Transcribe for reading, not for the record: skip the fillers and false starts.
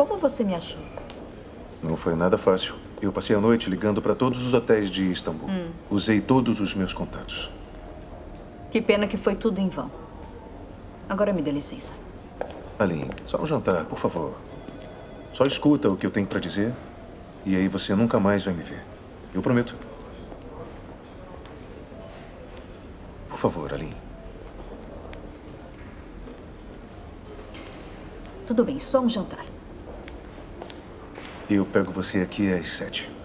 Como você me achou? Não foi nada fácil. Eu passei a noite ligando para todos os hotéis de Istambul. Usei todos os meus contatos. Que pena que foi tudo em vão. Agora me dê licença. Aline, só um jantar, por favor. Só escuta o que eu tenho para dizer e aí você nunca mais vai me ver. Eu prometo. Por favor, Aline. Tudo bem, só um jantar. Eu pego você aqui às 7.